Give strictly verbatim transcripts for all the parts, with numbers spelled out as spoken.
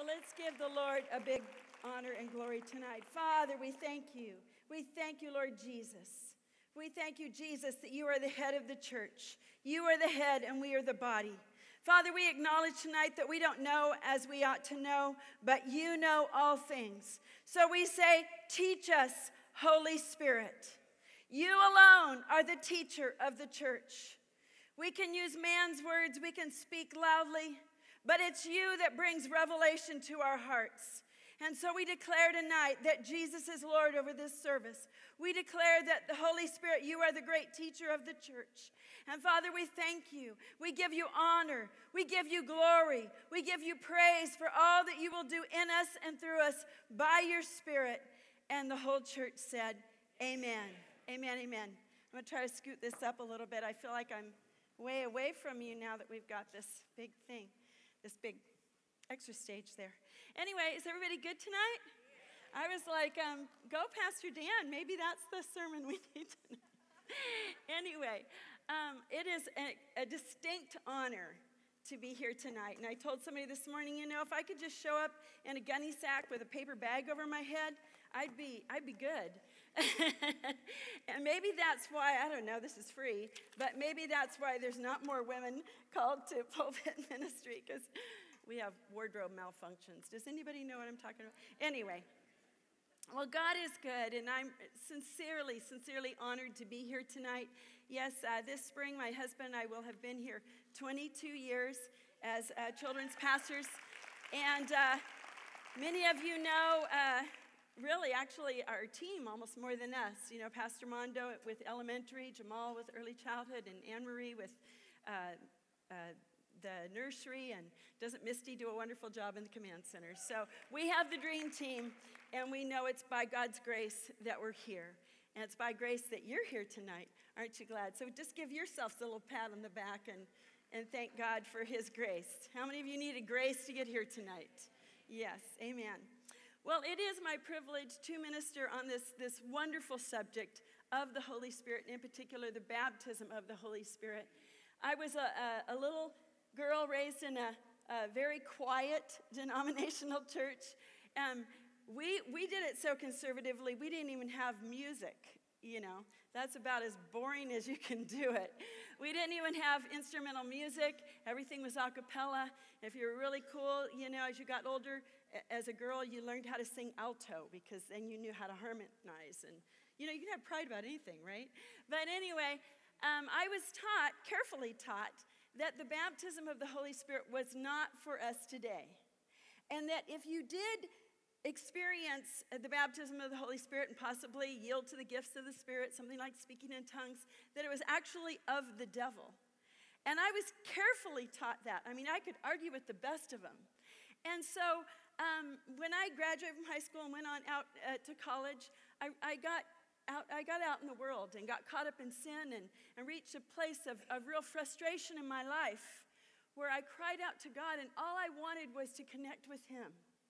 Well, let's give the Lord a big honor and glory tonight. Father, we thank you. We thank you, Lord Jesus. We thank you, Jesus, that you are the head of the church. You are the head and we are the body. Father, we acknowledge tonight that we don't know as we ought to know, but you know all things. So we say, teach us, Holy Spirit. You alone are the teacher of the church. We can use man's words, we can speak loudly, but it's you that brings revelation to our hearts. And so we declare tonight that Jesus is Lord over this service. We declare that the Holy Spirit, you are the great teacher of the church. And Father, we thank you. We give you honor. We give you glory. We give you praise for all that you will do in us and through us by your Spirit. And the whole church said, amen. Amen, amen. I'm going to try to scoot this up a little bit. I feel like I'm way away from you now that we've got this big thing, this big extra stage there. Anyway, is everybody good tonight? I was like, um, go Pastor Dan. Maybe that's the sermon we need tonight. Anyway, um, it is a, a distinct honor to be here tonight. And I told somebody this morning, you know, if I could just show up in a gunny sack with a paper bag over my head, I'd be, I'd be good. And maybe that's why, I don't know, this is free, but maybe that's why there's not more women called to pulpit ministry, because we have wardrobe malfunctions. Does anybody know what I'm talking about? Anyway, well, God is good, and I'm sincerely, sincerely honored to be here tonight. Yes, uh, this spring, my husband and I will have been here twenty-two years as uh, children's pastors, and uh, many of you know, uh, really, actually, our team almost more than us. You know, Pastor Mondo with elementary, Jamal with early childhood, and Anne-Marie with uh, uh, the nursery, and doesn't Misty do a wonderful job in the command center? So we have the dream team, and we know it's by God's grace that we're here. And it's by grace that you're here tonight. Aren't you glad? So just give yourselves a little pat on the back and, and thank God for his grace. How many of you needed grace to get here tonight? Yes, amen. Well, it is my privilege to minister on this, this wonderful subject of the Holy Spirit, and in particular, the baptism of the Holy Spirit. I was a, a, a little girl raised in a, a very quiet denominational church. Um, we, we did it so conservatively, we didn't even have music, you know. That's about as boring as you can do it. We didn't even have instrumental music. Everything was a cappella. If you were really cool, you know, as you got older, as a girl, you learned how to sing alto because then you knew how to harmonize. And, you know, you can have pride about anything, right? But anyway, um, I was taught, carefully taught, that the baptism of the Holy Spirit was not for us today. And that if you did experience the baptism of the Holy Spirit and possibly yield to the gifts of the Spirit, something like speaking in tongues, that it was actually of the devil. And I was carefully taught that. I mean, I could argue with the best of them. And so um, when I graduated from high school and went on out uh, to college, I, I got Out, I got out in the world and got caught up in sin and, and reached a place of, of real frustration in my life where I cried out to God, and all I wanted was to connect with him.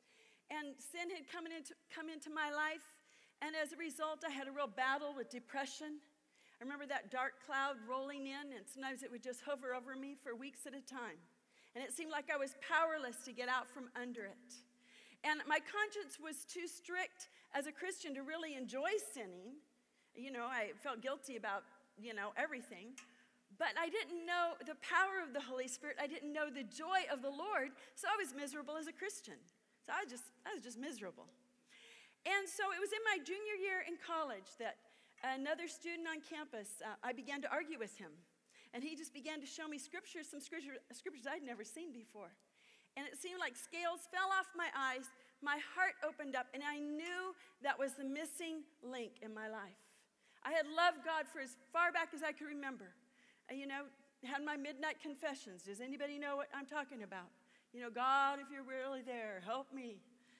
And sin had come into, come into my life, and as a result, I had a real battle with depression. I remember that dark cloud rolling in, and sometimes it would just hover over me for weeks at a time. And it seemed like I was powerless to get out from under it. And my conscience was too strict as a Christian to really enjoy sinning. You know, I felt guilty about, you know, everything. But I didn't know the power of the Holy Spirit. I didn't know the joy of the Lord. So I was miserable as a Christian. So I was just, I was just miserable. And so it was in my junior year in college that another student on campus, uh, I began to argue with him. And he just began to show me scriptures, some scripture, scriptures I'd never seen before. And it seemed like scales fell off my eyes. My heart opened up, and I knew that was the missing link in my life. I had loved God for as far back as I could remember. Uh, you know, had my midnight confessions. Does anybody know what I'm talking about? You know, God, if you're really there, help me.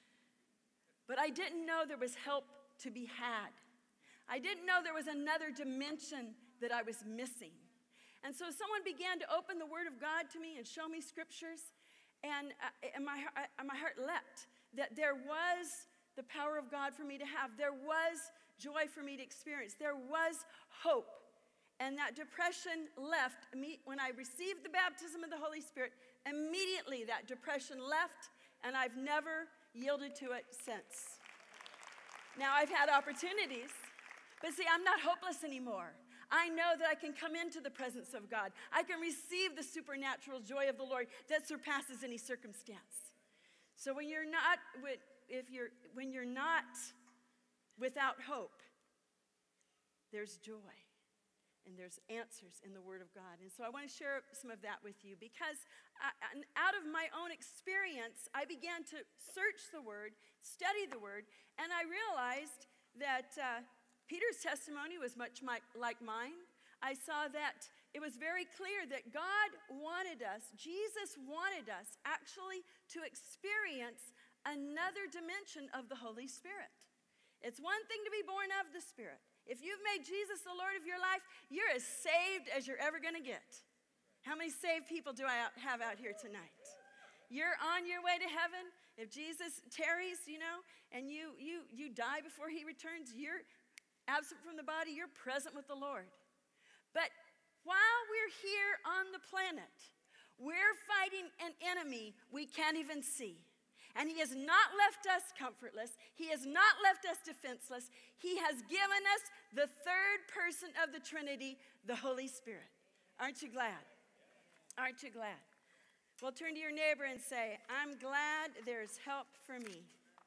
But I didn't know there was help to be had. I didn't know there was another dimension that I was missing. And so someone began to open the Word of God to me and show me scriptures. And, uh, and my, uh, my heart leapt that there was the power of God for me to have. There was joy for me to experience. There was hope. And that depression left me when I received the baptism of the Holy Spirit. Immediately that depression left, and I've never yielded to it since. Now, I've had opportunities, but see, I'm not hopeless anymore. I know that I can come into the presence of God. I can receive the supernatural joy of the Lord that surpasses any circumstance. So when you're not, if you're, when you're not without hope, there's joy. And there's answers in the Word of God. And so I want to share some of that with you because I, out of my own experience, I began to search the Word, study the Word, and I realized that uh, Peter's testimony was much my, like mine. I saw that it was very clear that God wanted us, Jesus wanted us actually to experience another dimension of the Holy Spirit. It's one thing to be born of the Spirit. If you've made Jesus the Lord of your life, you're as saved as you're ever going to get. How many saved people do I have out here tonight? You're on your way to heaven. If Jesus tarries, you know, and you, you, you die before he returns, you're absent from the body, you're present with the Lord. But while we're here on the planet, we're fighting an enemy we can't even see. And he has not left us comfortless. He has not left us defenseless. He has given us the third person of the Trinity, the Holy Spirit. Aren't you glad? Aren't you glad? Well, turn to your neighbor and say, I'm glad there's help for me.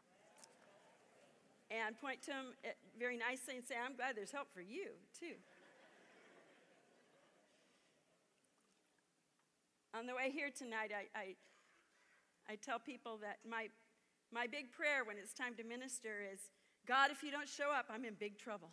And point to him very nicely and say, I'm glad there's help for you, too. On the way here tonight, I... I I tell people that my, my big prayer when it's time to minister is, God, if you don't show up, I'm in big trouble.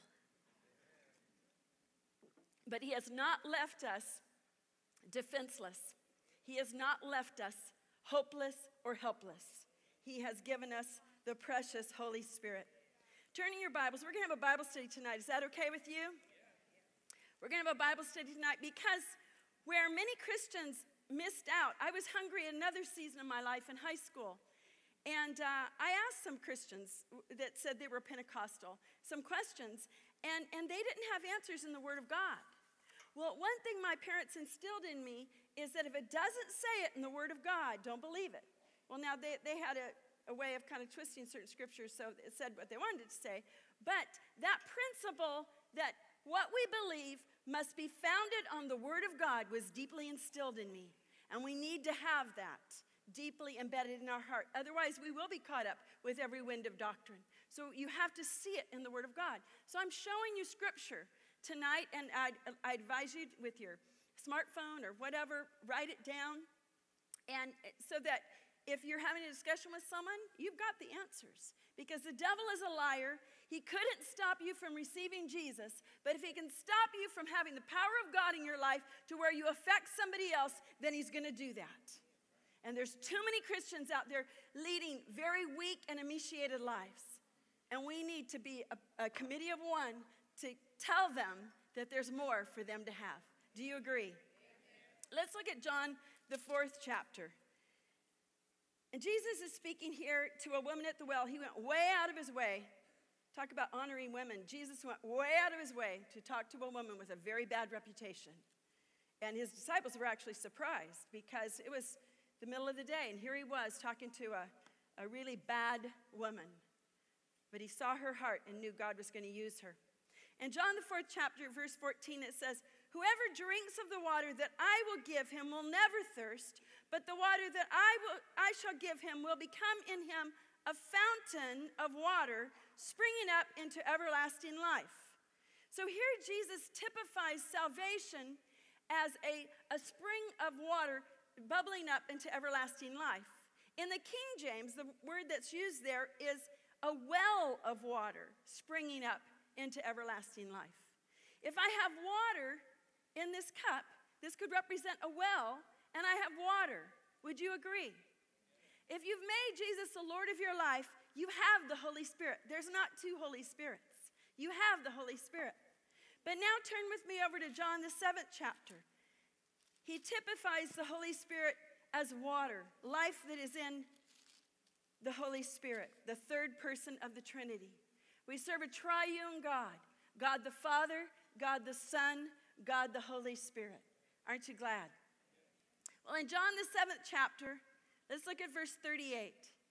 But he has not left us defenseless. He has not left us hopeless or helpless. He has given us the precious Holy Spirit. Turning your Bibles, we're going to have a Bible study tonight. Is that okay with you? We're going to have a Bible study tonight because where many Christians missed out. I was hungry in another season of my life in high school. And uh, I asked some Christians that said they were Pentecostal some questions, and, and they didn't have answers in the Word of God. Well, one thing my parents instilled in me is that if it doesn't say it in the Word of God, don't believe it. Well, now they, they had a, a way of kind of twisting certain scriptures so it said what they wanted it to say. But that principle that what we believe must be founded on the Word of God was deeply instilled in me. And we need to have that deeply embedded in our heart. Otherwise, we will be caught up with every wind of doctrine. So you have to see it in the Word of God. So I'm showing you Scripture tonight, and I'd, I advise you with your smartphone or whatever, write it down. And so that if you're having a discussion with someone, you've got the answers. Because the devil is a liar. He couldn't stop you from receiving Jesus, but if he can stop you from having the power of God in your life to where you affect somebody else, then he's going to do that. And there's too many Christians out there leading very weak and emaciated lives. And we need to be a, a committee of one to tell them that there's more for them to have. Do you agree? Let's look at John, the fourth chapter. And Jesus is speaking here to a woman at the well. He went way out of his way. Talk about honoring women. Jesus went way out of his way to talk to a woman with a very bad reputation. And his disciples were actually surprised because it was the middle of the day, and here he was talking to a, a really bad woman. But he saw her heart and knew God was going to use her. In John, the fourth chapter, verse fourteen, it says, "Whoever drinks of the water that I will give him will never thirst, but the water that I, will, I shall give him will become in him a fountain of water springing up into everlasting life." So here Jesus typifies salvation as a, a spring of water bubbling up into everlasting life. In the King James, the word that's used there is a well of water springing up into everlasting life. If I have water in this cup, this could represent a well, and I have water. Would you agree? If you've made Jesus the Lord of your life, you have the Holy Spirit. There's not two Holy Spirits. You have the Holy Spirit. But now turn with me over to John, the seventh chapter. He typifies the Holy Spirit as water, life that is in the Holy Spirit, the third person of the Trinity. We serve a triune God, God the Father, God the Son, God the Holy Spirit. Aren't you glad? Well, in John, the seventh chapter, let's look at verse thirty-eight.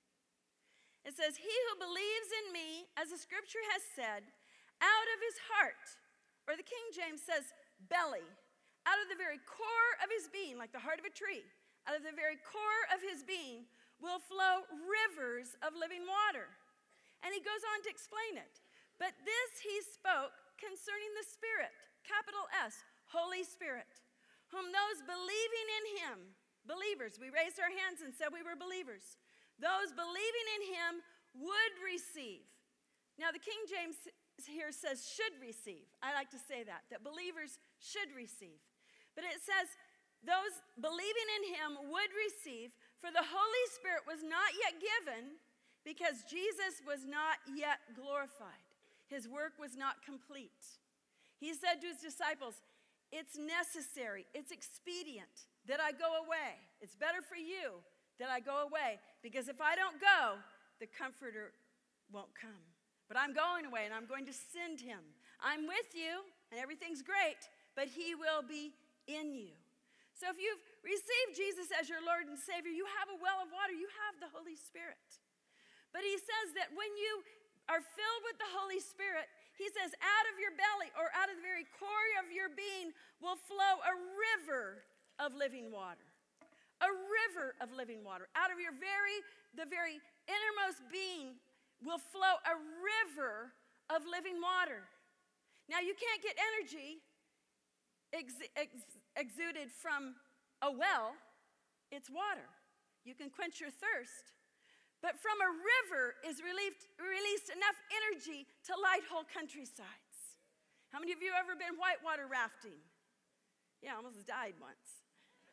It says, he who believes in me, as the scripture has said, out of his heart, or the King James says belly, out of the very core of his being, like the heart of a tree, out of the very core of his being will flow rivers of living water. And he goes on to explain it. But this he spoke concerning the Spirit, capital S, Holy Spirit, whom those believing in him, believers, we raised our hands and said we were believers, those believing in him would receive. Now the King James here says should receive. I like to say that, that believers should receive. But it says those believing in him would receive, for the Holy Spirit was not yet given because Jesus was not yet glorified. His work was not complete. He said to his disciples, it's necessary, it's expedient that I go away. It's better for you that I go away, because if I don't go, the Comforter won't come. But I'm going away, and I'm going to send him. I'm with you, and everything's great, but he will be in you. So if you've received Jesus as your Lord and Savior, you have a well of water. You have the Holy Spirit. But he says that when you are filled with the Holy Spirit, he says out of your belly, or out of the very core of your being, will flow a river of living water. A river of living water. Out of your very, the very innermost being will flow a river of living water. Now you can't get energy ex ex exuded from a well. It's water. You can quench your thirst. But from a river is released, released enough energy to light whole countrysides. How many of you have ever been whitewater rafting? Yeah, almost died once.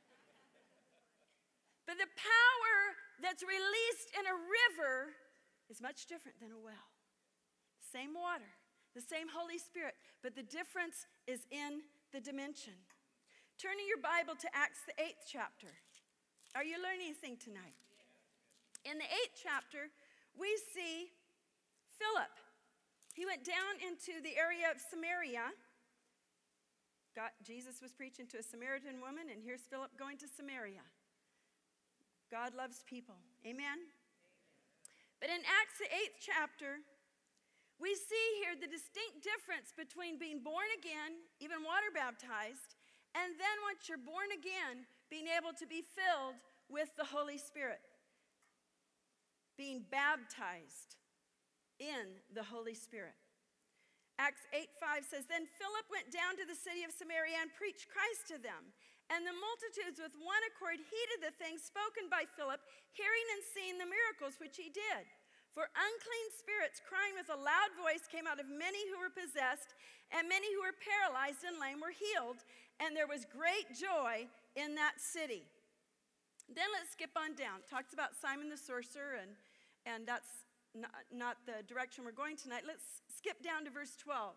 But the power that's released in a river is much different than a well. Same water, the same Holy Spirit, but the difference is in the dimension. Turning your Bible to Acts, the eighth chapter. Are you learning anything tonight? In the eighth chapter, we see Philip. He went down into the area of Samaria. God, Jesus was preaching to a Samaritan woman, and here's Philip going to Samaria. God loves people. Amen? Amen? But in Acts, the eighth chapter, we see here the distinct difference between being born again, even water baptized, and then once you're born again, being able to be filled with the Holy Spirit. Being baptized in the Holy Spirit. Acts eight five says, then Philip went down to the city of Samaria and preached Christ to them. And the multitudes with one accord heeded the things spoken by Philip, hearing and seeing the miracles which he did. For unclean spirits, crying with a loud voice, came out of many who were possessed, and many who were paralyzed and lame were healed, and there was great joy in that city. Then let's skip on down. It talks about Simon the sorcerer, and, and that's not, not the direction we're going tonight. Let's skip down to verse twelve.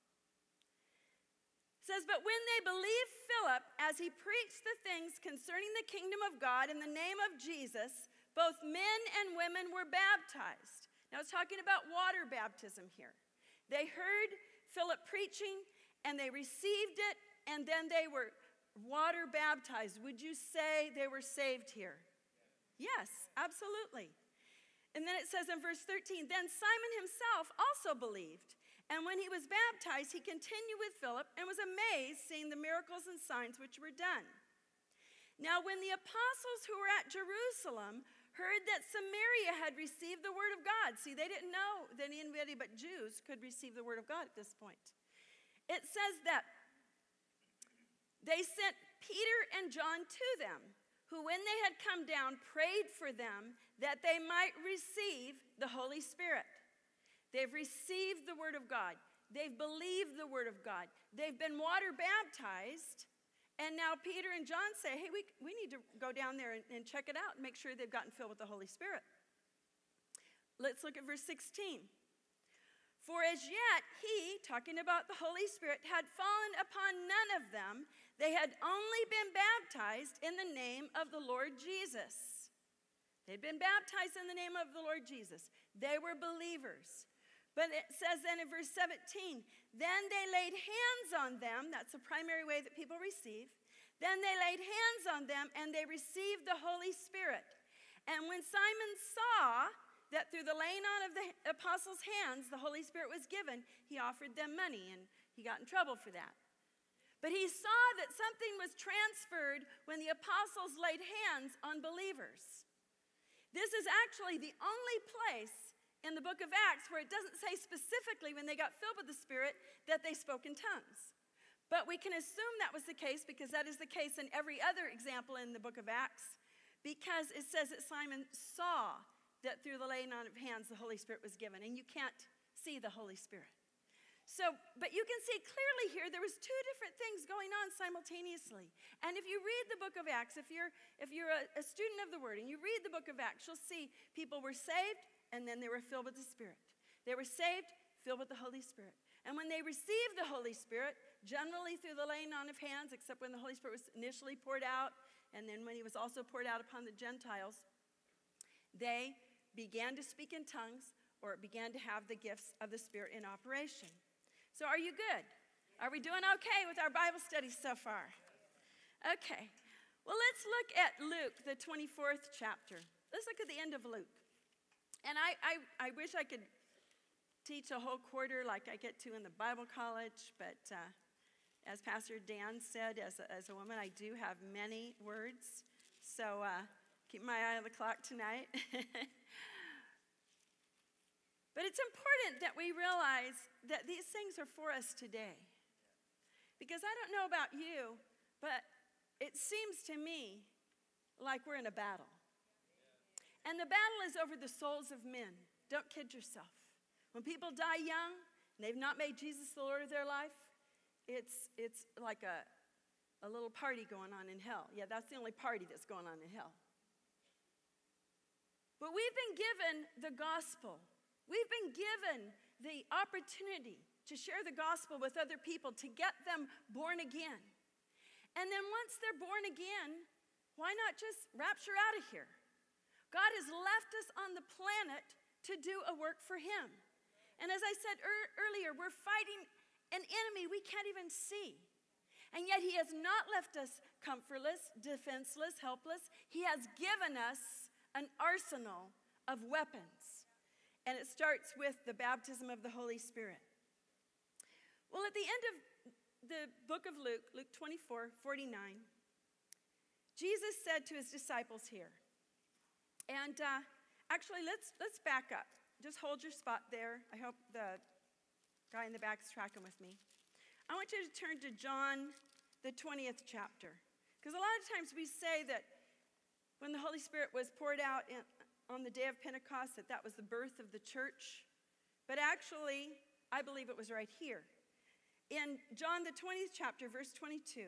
It says, but when they believed Philip as he preached the things concerning the kingdom of God in the name of Jesus, both men and women were baptized. Now it's talking about water baptism here. They heard Philip preaching and they received it, and then they were water baptized. Would you say they were saved here? Yes, absolutely. And then it says in verse thirteen, then Simon himself also believed. And when he was baptized, he continued with Philip and was amazed seeing the miracles and signs which were done. Now when the apostles who were at Jerusalem heard that Samaria had received the word of God, see, they didn't know that anybody but Jews could receive the word of God at this point. It says that they sent Peter and John to them, who when they had come down prayed for them that they might receive the Holy Spirit. They've received the word of God. They've believed the word of God. They've been water baptized. And now Peter and John say, hey, we, we need to go down there and, and check it out and make sure they've gotten filled with the Holy Spirit. Let's look at verse sixteen. For as yet he, talking about the Holy Spirit, had fallen upon none of them. They had only been baptized in the name of the Lord Jesus. They'd been baptized in the name of the Lord Jesus. They were believers. But it says then in verse seventeen, then they laid hands on them. That's the primary way that people receive. Then they laid hands on them and they received the Holy Spirit. And when Simon saw that through the laying on of the apostles' hands, the Holy Spirit was given, he offered them money, and he got in trouble for that. But he saw that something was transferred when the apostles laid hands on believers. This is actually the only place in the book of Acts where it doesn't say specifically when they got filled with the Spirit that they spoke in tongues. But we can assume that was the case because that is the case in every other example in the book of Acts, because it says that Simon saw that through the laying on of hands the Holy Spirit was given, and you can't see the Holy Spirit. So, but you can see clearly here there was two different things going on simultaneously. And if you read the book of Acts, if you're, if you're a, a student of the Word and you read the book of Acts, you'll see people were saved and then they were filled with the Spirit. They were saved, filled with the Holy Spirit. And when they received the Holy Spirit, generally through the laying on of hands, except when the Holy Spirit was initially poured out, and then when he was also poured out upon the Gentiles, they began to speak in tongues or began to have the gifts of the Spirit in operation. So are you good? Are we doing okay with our Bible study so far? Okay. Well, let's look at Luke, the twenty-fourth chapter. Let's look at the end of Luke. And I, I, I wish I could teach a whole quarter like I get to in the Bible college, but uh, as Pastor Dan said, as a, as a woman, I do have many words. So uh, keep my eye on the clock tonight. But it's important that we realize that these things are for us today. Because I don't know about you, but it seems to me like we're in a battle. And the battle is over the souls of men. Don't kid yourself. When people die young and they've not made Jesus the Lord of their life, it's, it's like a, a little party going on in hell. Yeah, that's the only party that's going on in hell. But we've been given the gospel. We've been given the opportunity to share the gospel with other people, to get them born again. And then once they're born again, why not just rapture out of here? God has left us on the planet to do a work for him. And as I said er- earlier, we're fighting an enemy we can't even see. And yet he has not left us comfortless, defenseless, helpless. He has given us an arsenal of weapons. And it starts with the baptism of the Holy Spirit. Well, at the end of the book of Luke, Luke twenty-four, forty-nine, Jesus said to his disciples here, and uh, actually, let's, let's back up. Just hold your spot there. I hope the guy in the back is tracking with me. I want you to turn to John, the twentieth chapter. Because a lot of times we say that when the Holy Spirit was poured out in, on the day of Pentecost, that that was the birth of the church. But actually, I believe it was right here. In John, the twentieth chapter, verse twenty-two,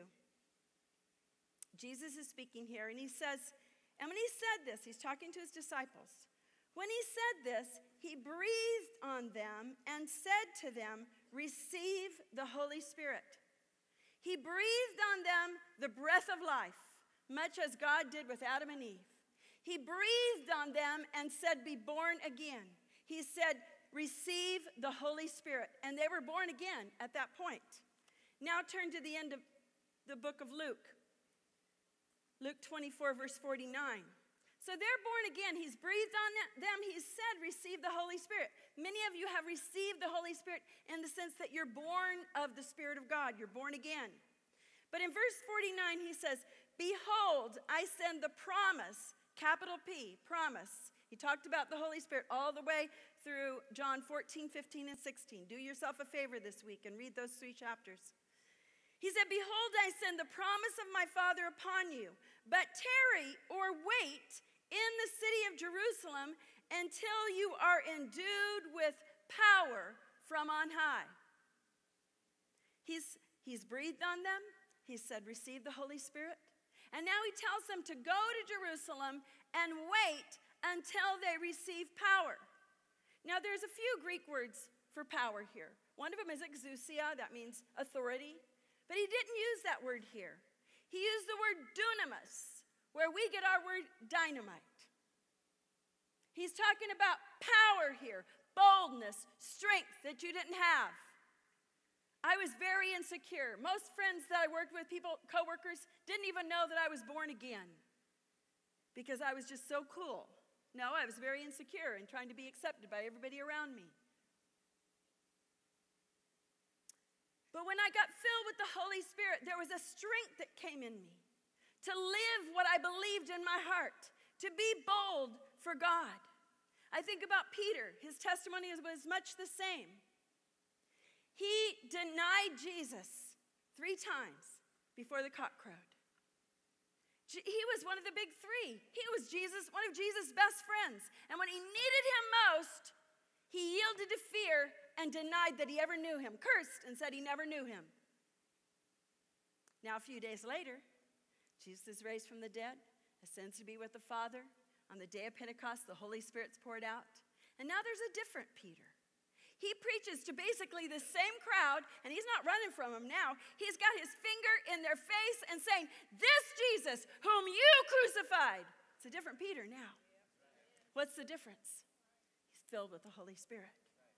Jesus is speaking here, and he says, and when he said this, he's talking to his disciples. When he said this, he breathed on them and said to them, receive the Holy Spirit. He breathed on them the breath of life, much as God did with Adam and Eve. He breathed on them and said, be born again. He said, receive the Holy Spirit. And they were born again at that point. Now turn to the end of the book of Luke. Luke twenty-four, verse forty-nine. So they're born again. He's breathed on them. He said, receive the Holy Spirit. Many of you have received the Holy Spirit in the sense that you're born of the Spirit of God. You're born again. But in verse forty-nine, he says, behold, I send the promise, capital P, promise. He talked about the Holy Spirit all the way through John fourteen, fifteen, and sixteen. Do yourself a favor this week and read those three chapters. He said, behold, I send the promise of my Father upon you, but tarry or wait in the city of Jerusalem until you are endued with power from on high. He's, he's breathed on them. He said, receive the Holy Spirit. And now he tells them to go to Jerusalem and wait until they receive power. Now there's a few Greek words for power here. One of them is exousia, that means authority. But he didn't use that word here. He used the word dunamis, where we get our word dynamite. He's talking about power here, boldness, strength that you didn't have. I was very insecure. Most friends that I worked with, people, coworkers, didn't even know that I was born again because I was just so cool. No, I was very insecure and trying to be accepted by everybody around me. But when I got filled with the Holy Spirit, there was a strength that came in me to live what I believed in my heart, to be bold for God. I think about Peter. His testimony was much the same. He denied Jesus three times before the cock crowed. He was one of the big three. He was Jesus, one of Jesus' best friends. And when he needed him most, he yielded to fear and denied that he ever knew him, cursed and said he never knew him. Now, a few days later, Jesus is raised from the dead, ascends to be with the Father. On the day of Pentecost, the Holy Spirit's poured out. And now there's a different Peter. He preaches to basically the same crowd, and he's not running from them now. He's got his finger in their face and saying, "This Jesus whom you crucified." It's a different Peter now. What's the difference? He's filled with the Holy Spirit.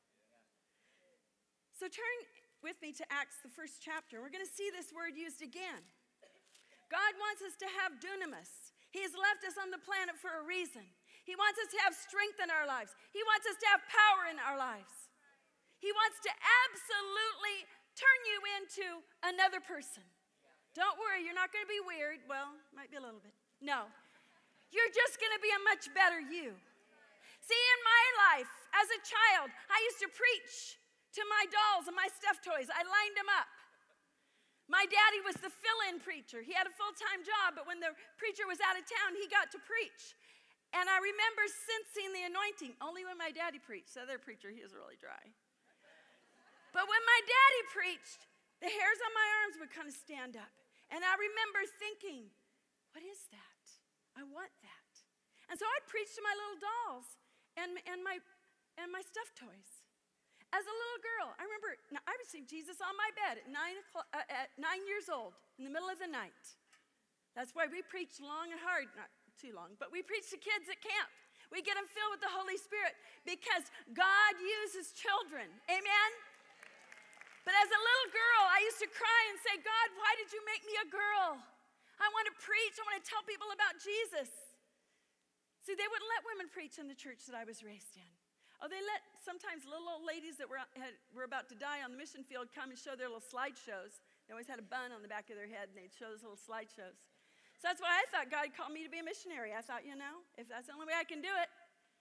So turn with me to Acts, the first chapter. We're going to see this word used again. God wants us to have dunamis. He has left us on the planet for a reason. He wants us to have strength in our lives. He wants us to have power in our lives. He wants to absolutely turn you into another person. Don't worry, you're not going to be weird. Well, might be a little bit. No. You're just going to be a much better you. See, in my life, as a child, I used to preach to my dolls and my stuffed toys. I lined them up. My daddy was the fill-in preacher. He had a full-time job, but when the preacher was out of town, he got to preach. And I remember sensing the anointing, only when my daddy preached. The other preacher, he was really dry. But when my daddy preached, the hairs on my arms would kind of stand up. And I remember thinking, what is that? I want that. And so I'd preach to my little dolls and, and, my, and my stuffed toys. As a little girl, I remember now, I received Jesus on my bed at nine, o'clock, uh, at nine years old in the middle of the night. That's why we preach long and hard, not too long, but we preach to kids at camp. We get them filled with the Holy Spirit because God uses children. Amen? But as a little girl, I used to cry and say, "God, why did you make me a girl? I want to preach. I want to tell people about Jesus." See, they wouldn't let women preach in the church that I was raised in. Oh, they let sometimes little old ladies that were, had, were about to die on the mission field come and show their little slideshows. They always had a bun on the back of their head, and they'd show those little slideshows. So that's why I thought God called me to be a missionary. I thought, you know, if that's the only way I can do it.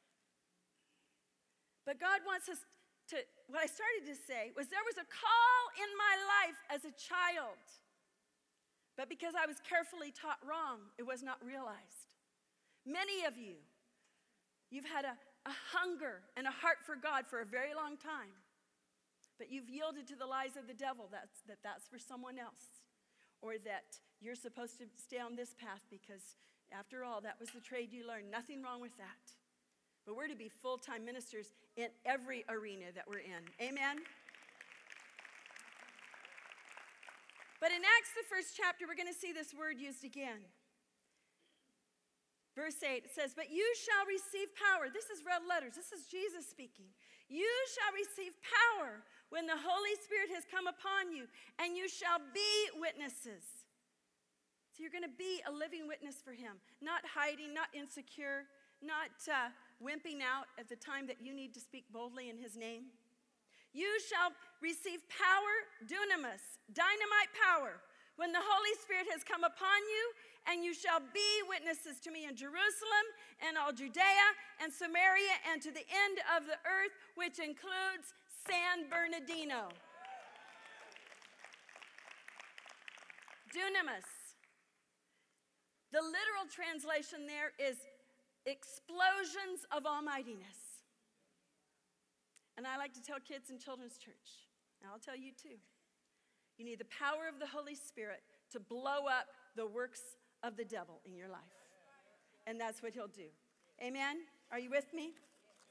But God wants us to, what I started to say was there was a call in my life as a child. But because I was carefully taught wrong, it was not realized. Many of you, you've had a, a hunger and a heart for God for a very long time. But you've yielded to the lies of the devil that's, that that's for someone else. Or that you're supposed to stay on this path because, after all, that was the trade you learned. Nothing wrong with that. But we're to be full-time ministers in every arena that we're in. Amen? But in Acts, the first chapter, we're going to see this word used again. Verse eight, it says, "But you shall receive power." This is red letters. This is Jesus speaking. "You shall receive power when the Holy Spirit has come upon you, and you shall be witnesses." So you're going to be a living witness for him. Not hiding, not insecure, not uh, wimping out at the time that you need to speak boldly in his name. "You shall receive power," dunamis, dynamite power, "when the Holy Spirit has come upon you, and you shall be witnesses to me in Jerusalem and all Judea and Samaria and to the end of the earth," which includes San Bernardino. Dunamis. The literal translation there is explosions of almightiness. And I like to tell kids in children's church, and I'll tell you too, you need the power of the Holy Spirit to blow up the works of the devil in your life. And that's what he'll do. Amen? Are you with me?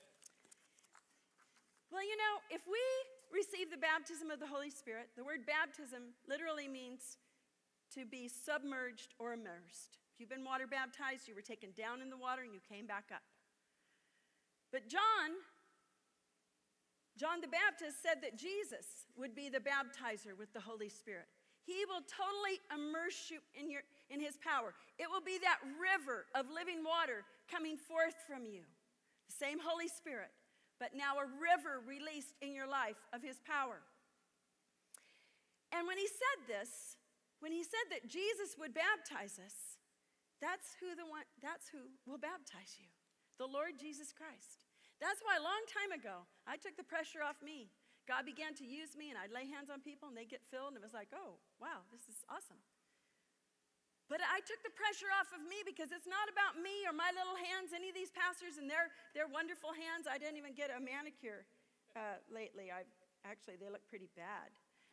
Well, you know, if we receive the baptism of the Holy Spirit, the word baptism literally means to be submerged or immersed. If you've been water baptized, you were taken down in the water and you came back up. But John, John the Baptist said that Jesus would be the baptizer with the Holy Spirit. He will totally immerse you in your, in his power. It will be that river of living water coming forth from you. The same Holy Spirit, but now a river released in your life of his power. And when he said this, when he said that Jesus would baptize us, that's who the one, that's who will baptize you. The Lord Jesus Christ. That's why a long time ago, I took the pressure off me. God began to use me, and I'd lay hands on people, and they'd get filled, and it was like, oh, wow, this is awesome. But I took the pressure off of me because it's not about me or my little hands. Any of these pastors and their, their wonderful hands. I didn't even get a manicure uh, lately. I Actually, they look pretty bad.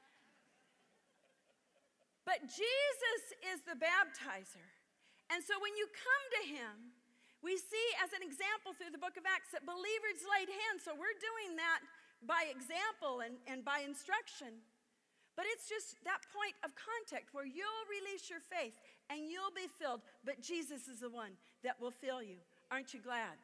But Jesus is the baptizer. And so when you come to him, we see as an example through the book of Acts that believers laid hands. So we're doing that by example and, and by instruction. But it's just that point of contact where you'll release your faith and you'll be filled. But Jesus is the one that will fill you. Aren't you glad?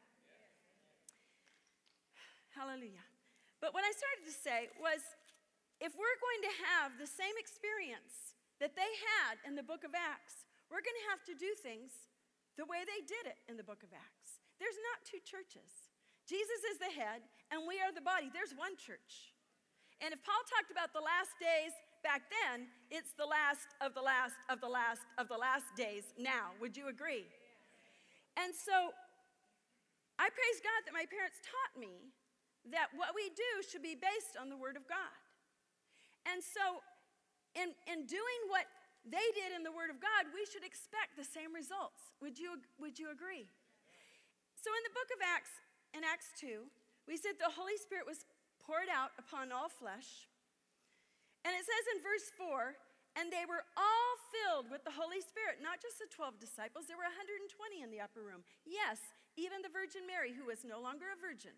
Yes. Hallelujah. But what I started to say was, if we're going to have the same experience that they had in the book of Acts, we're going to have to do things the way they did it in the book of Acts. There's not two churches. Jesus is the head, and we are the body. There's one church. And if Paul talked about the last days back then, it's the last of the last of the last of the last days now. Would you agree? And so I praise God that my parents taught me that what we do should be based on the Word of God. And so in, in doing what they did in the Word of God, we should expect the same results. Would you, would you agree? So in the book of Acts, in Acts two, we said the Holy Spirit was poured out upon all flesh. And it says in verse four, and they were all filled with the Holy Spirit, not just the twelve disciples, there were one hundred twenty in the upper room. Yes, even the Virgin Mary, who was no longer a virgin.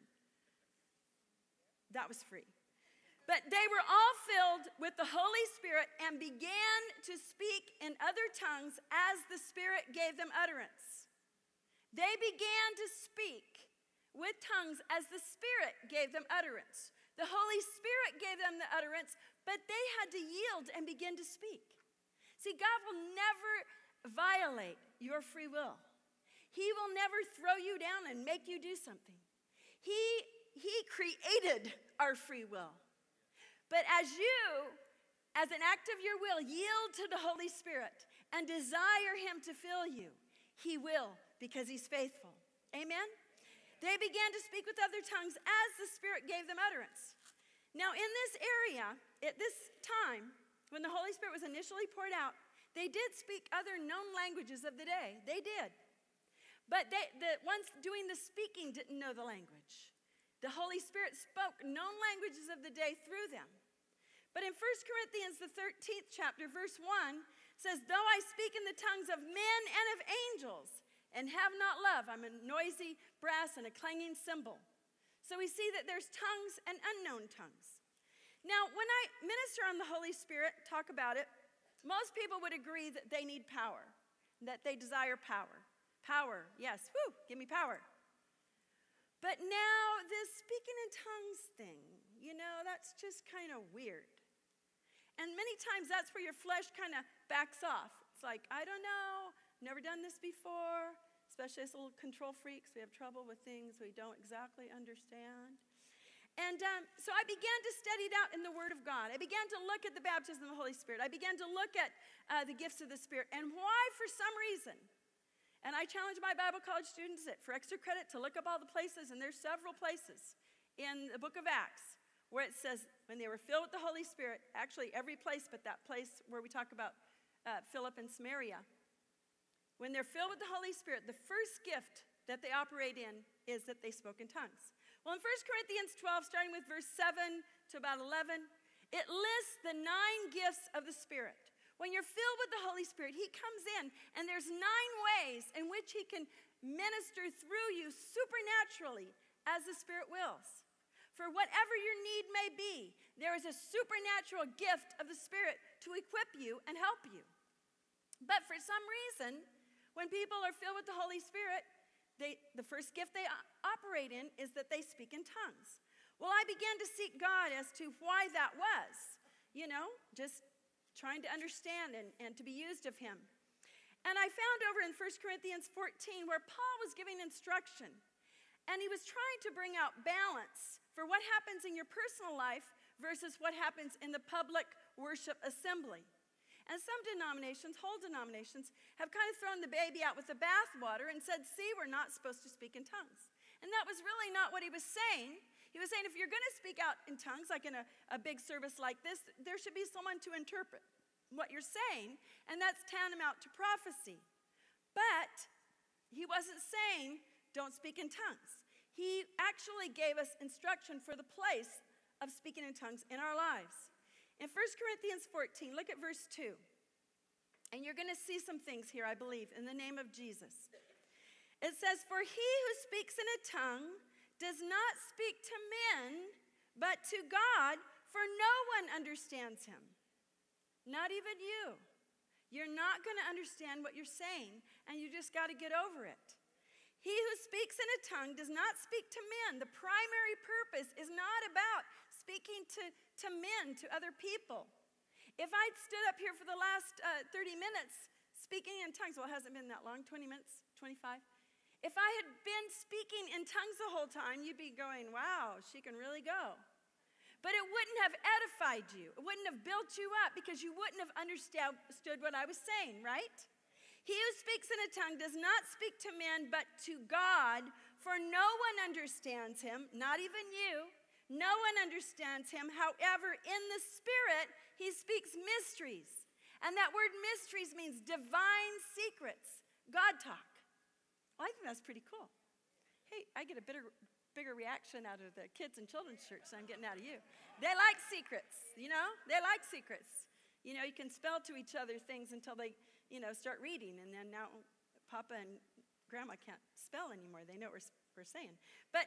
That was free. But they were all filled with the Holy Spirit and began to speak in other tongues as the Spirit gave them utterance. They began to speak with tongues as the Spirit gave them utterance. The Holy Spirit gave them the utterance, but they had to yield and begin to speak. See, God will never violate your free will. He will never throw you down and make you do something. He, he created our free will. But as you, as an act of your will, yield to the Holy Spirit and desire him to fill you, he will, because he's faithful. Amen? They began to speak with other tongues as the Spirit gave them utterance. Now, in this area, at this time, when the Holy Spirit was initially poured out, they did speak other known languages of the day. They did. But they, the ones doing the speaking didn't know the language. The Holy Spirit spoke known languages of the day through them. But in First Corinthians, the thirteenth chapter, verse one, says, though I speak in the tongues of men and of angels, and have not love, I'm a noisy brass and a clanging cymbal. So we see that there's tongues and unknown tongues. Now, when I minister on the Holy Spirit, talk about it, most people would agree that they need power, that they desire power. Power, yes, whoo, give me power. But now this speaking in tongues thing, you know, that's just kind of weird. And many times that's where your flesh kind of backs off. It's like, I don't know. Never done this before, especially as little control freaks. We have trouble with things we don't exactly understand. And um, so I began to study it out in the Word of God. I began to look at the baptism of the Holy Spirit. I began to look at uh, the gifts of the Spirit and why, for some reason. And I challenge my Bible college students that for extra credit to look up all the places, and there's several places in the book of Acts where it says when they were filled with the Holy Spirit, actually every place but that place where we talk about uh, Philip and Samaria. When they're filled with the Holy Spirit, the first gift that they operate in is that they spoke in tongues. Well, in First Corinthians twelve, starting with verse seven to about eleven, it lists the nine gifts of the Spirit. When you're filled with the Holy Spirit, he comes in, and there's nine ways in which he can minister through you supernaturally as the Spirit wills. For whatever your need may be, there is a supernatural gift of the Spirit to equip you and help you. But for some reason, when people are filled with the Holy Spirit, they, the first gift they operate in is that they speak in tongues. Well, I began to seek God as to why that was, you know, just trying to understand and, and to be used of him. And I found over in First Corinthians fourteen where Paul was giving instruction. And he was trying to bring out balance for what happens in your personal life versus what happens in the public worship assembly. And some denominations, whole denominations, have kind of thrown the baby out with the bathwater and said, see, we're not supposed to speak in tongues. And that was really not what he was saying. He was saying if you're going to speak out in tongues, like in a, a big service like this, there should be someone to interpret what you're saying, and that's tantamount to prophecy. But he wasn't saying don't speak in tongues. He actually gave us instruction for the place of speaking in tongues in our lives. In First Corinthians fourteen, look at verse two. And you're going to see some things here, I believe, in the name of Jesus. It says, for he who speaks in a tongue does not speak to men, but to God, for no one understands him. Not even you. You're not going to understand what you're saying, and you just got to get over it. He who speaks in a tongue does not speak to men. The primary purpose is not about speaking to, to men, to other people. If I'd stood up here for the last uh, thirty minutes speaking in tongues, well, it hasn't been that long, twenty minutes, twenty-five. If I had been speaking in tongues the whole time, you'd be going, wow, she can really go. But it wouldn't have edified you. It wouldn't have built you up because you wouldn't have understood what I was saying, right? He who speaks in a tongue does not speak to men, but to God, for no one understands him, not even you. No one understands him. However, in the Spirit, he speaks mysteries. And that word mysteries means divine secrets, God talk. Well, I think that's pretty cool. Hey, I get a bigger, bigger reaction out of the kids and children's church than I'm getting out of you. They like secrets, you know? They like secrets. You know, you can spell to each other things until they, you know, start reading. And then now Papa and Grandma can't spell anymore. They know what we're, we're saying. But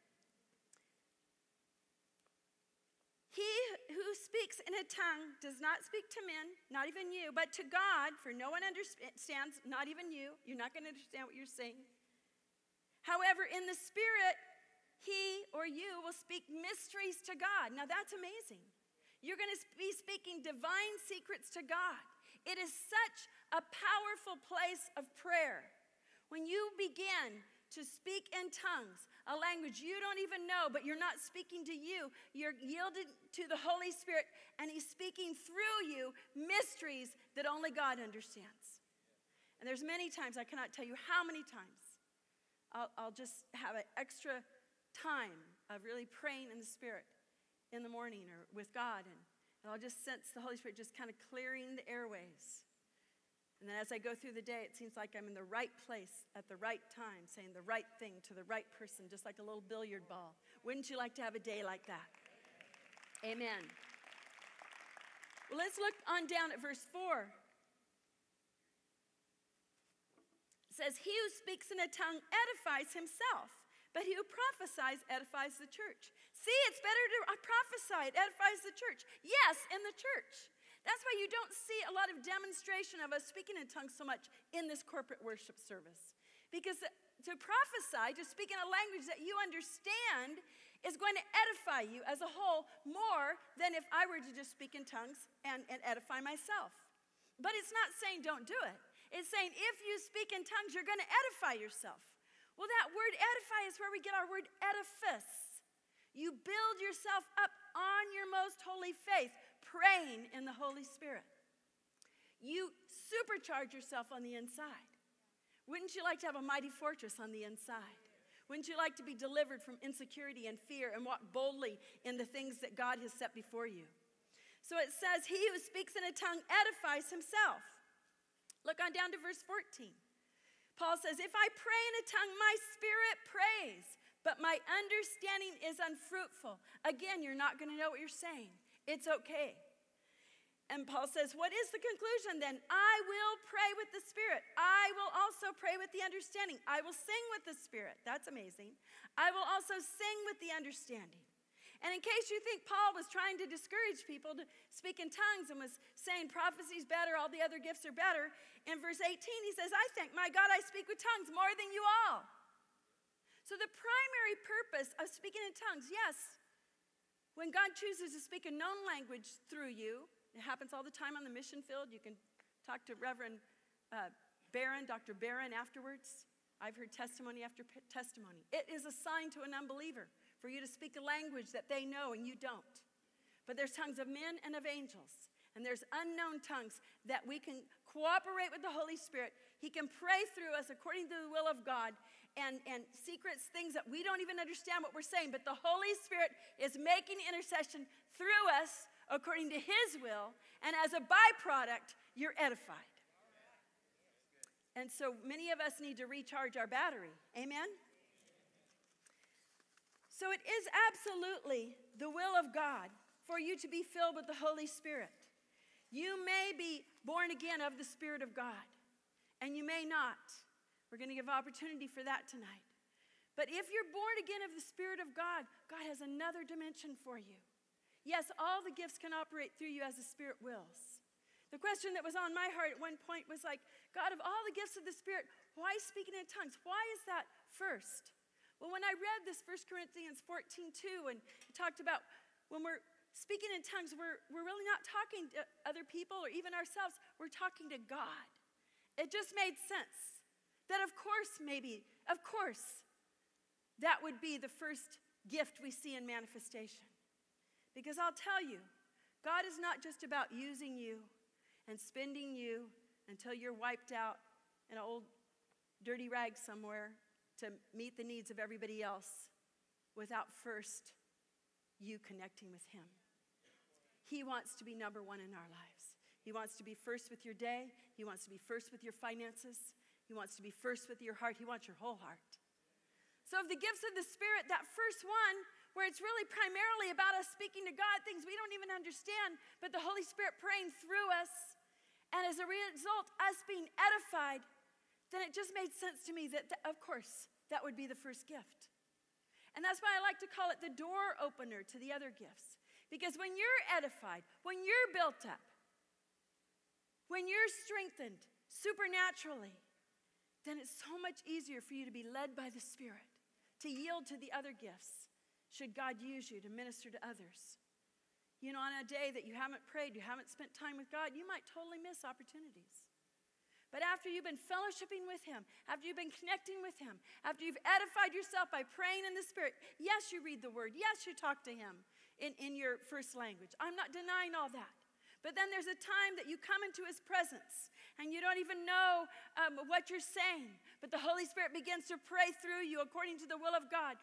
he who speaks in a tongue does not speak to men, not even you, but to God, for no one understands, not even you. You're not going to understand what you're saying. However, in the Spirit, he or you will speak mysteries to God. Now that's amazing. You're going to be speaking divine secrets to God. It is such a powerful place of prayer. When you begin to speak in tongues, a language you don't even know, but you're not speaking to you. You're yielded to the Holy Spirit, and he's speaking through you mysteries that only God understands. And there's many times, I cannot tell you how many times, I'll, I'll just have an extra time of really praying in the Spirit in the morning or with God, and, and I'll just sense the Holy Spirit just kind of clearing the airways. And then as I go through the day, it seems like I'm in the right place at the right time, saying the right thing to the right person, just like a little billiard ball. Wouldn't you like to have a day like that? Amen. Well, let's look on down at verse four. It says, he who speaks in a tongue edifies himself, but he who prophesies edifies the church. See, it's better to prophesy. It edifies the church. Yes, in the church. That's why you don't see a lot of demonstration of us speaking in tongues so much in this corporate worship service. Because to prophesy, to speak in a language that you understand, is going to edify you as a whole more than if I were to just speak in tongues and, and edify myself. But it's not saying don't do it. It's saying if you speak in tongues, you're going to edify yourself. Well, that word edify is where we get our word edifice. You build yourself up on your most holy faith, praying in the Holy Spirit. You supercharge yourself on the inside. Wouldn't you like to have a mighty fortress on the inside? Wouldn't you like to be delivered from insecurity and fear and walk boldly in the things that God has set before you? So it says, he who speaks in a tongue edifies himself. Look on down to verse fourteen. Paul says, if I pray in a tongue, my spirit prays, but my understanding is unfruitful. Again, you're not going to know what you're saying. It's okay. And Paul says, what is the conclusion then? I will pray with the Spirit. I will also pray with the understanding. I will sing with the Spirit. That's amazing. I will also sing with the understanding. And in case you think Paul was trying to discourage people to speak in tongues and was saying prophecy's better, all the other gifts are better, in verse eighteen he says, I thank my God I speak with tongues more than you all. So the primary purpose of speaking in tongues, yes, when God chooses to speak a known language through you, it happens all the time on the mission field. You can talk to Reverend uh, barren, Doctor Barron afterwards. I've heard testimony after p- testimony. It is a sign to an unbeliever for you to speak a language that they know and you don't. But there's tongues of men and of angels. And there's unknown tongues that we can cooperate with the Holy Spirit. He can pray through us according to the will of God. And, and secrets, things that we don't even understand what we're saying. But the Holy Spirit is making intercession through us according to His will. And as a byproduct, you're edified. And so many of us need to recharge our battery. Amen? So it is absolutely the will of God for you to be filled with the Holy Spirit. You may be born again of the Spirit of God, and you may not. We're going to give opportunity for that tonight. But if you're born again of the Spirit of God, God has another dimension for you. Yes, all the gifts can operate through you as the Spirit wills. The question that was on my heart at one point was like, God, of all the gifts of the Spirit, why speaking in tongues? Why is that first? Well, when I read this First Corinthians fourteen two, and it talked about when we're speaking in tongues, we're, we're really not talking to other people or even ourselves. We're talking to God. It just made sense that of course, maybe, of course, that would be the first gift we see in manifestation. Because I'll tell you, God is not just about using you and spending you until you're wiped out in an old dirty rag somewhere to meet the needs of everybody else without first you connecting with Him. He wants to be number one in our lives. He wants to be first with your day. He wants to be first with your finances. He wants to be first with your heart. He wants your whole heart. So of the gifts of the Spirit, that first one, where it's really primarily about us speaking to God, things we don't even understand, but the Holy Spirit praying through us, and as a result, us being edified, then it just made sense to me that, that, of course, that would be the first gift. And that's why I like to call it the door opener to the other gifts. Because when you're edified, when you're built up, when you're strengthened supernaturally, then it's so much easier for you to be led by the Spirit, to yield to the other gifts, should God use you to minister to others. You know, on a day that you haven't prayed, you haven't spent time with God, you might totally miss opportunities. But after you've been fellowshipping with Him, after you've been connecting with Him, after you've edified yourself by praying in the Spirit, yes, you read the Word, yes, you talk to Him in, in your first language. I'm not denying all that. But then there's a time that you come into His presence and you don't even know um, what you're saying. But the Holy Spirit begins to pray through you according to the will of God.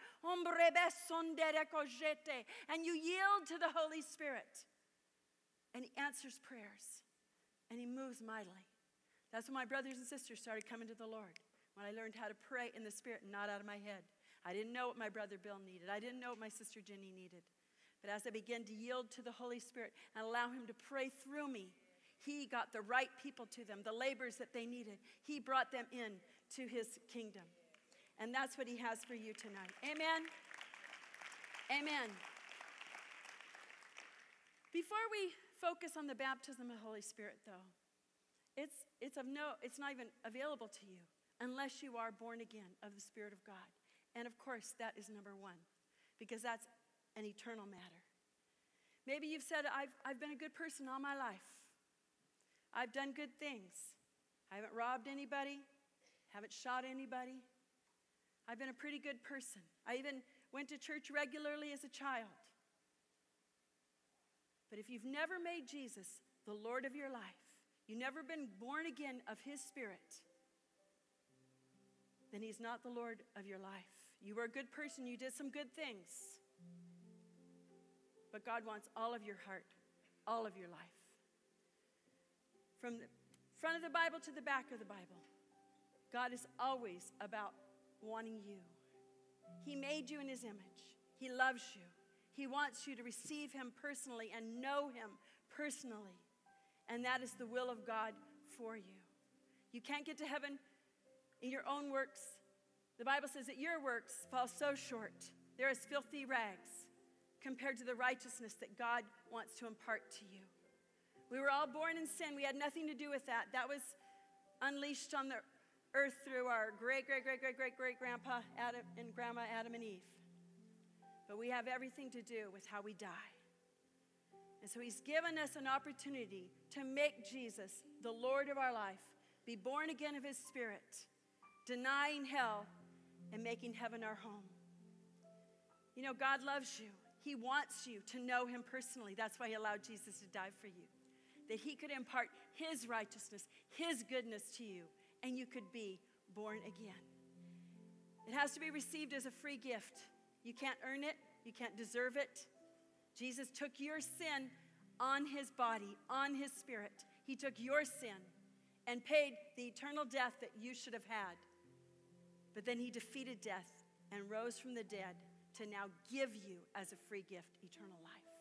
And you yield to the Holy Spirit. And He answers prayers. And He moves mightily. That's when my brothers and sisters started coming to the Lord. When I learned how to pray in the Spirit and not out of my head. I didn't know what my brother Bill needed. I didn't know what my sister Jenny needed. But as I began to yield to the Holy Spirit and allow Him to pray through me, He got the right people to them, the laborers that they needed. He brought them in to His kingdom. And that's what He has for you tonight. Amen? Amen. Before we focus on the baptism of the Holy Spirit, though, it's, it's, of no, it's not even available to you unless you are born again of the Spirit of God. And of course, that is number one, because that's an eternal matter. Maybe you've said, I've, I've been a good person all my life. I've done good things. I haven't robbed anybody, haven't shot anybody. I've been a pretty good person. I even went to church regularly as a child. But if you've never made Jesus the Lord of your life, you've never been born again of His Spirit, then He's not the Lord of your life. You were a good person. You did some good things. But God wants all of your heart, all of your life. From the front of the Bible to the back of the Bible, God is always about wanting you. He made you in His image. He loves you. He wants you to receive Him personally and know Him personally. And that is the will of God for you. You can't get to heaven in your own works. The Bible says that your works fall so short. They're as filthy rags compared to the righteousness that God wants to impart to you. We were all born in sin. We had nothing to do with that. That was unleashed on the earth through our great, great, great, great, great, great grandpa Adam and grandma Adam and Eve. But we have everything to do with how we die. And so He's given us an opportunity to make Jesus the Lord of our life, be born again of his Spirit, denying hell and making heaven our home. You know, God loves you. He wants you to know him personally. That's why he allowed Jesus to die for you, that he could impart his righteousness, his goodness to you, and you could be born again. It has to be received as a free gift. You can't earn it. You can't deserve it. Jesus took your sin on his body, on his Spirit. He took your sin and paid the eternal death that you should have had. But then he defeated death and rose from the dead to now give you as a free gift eternal life.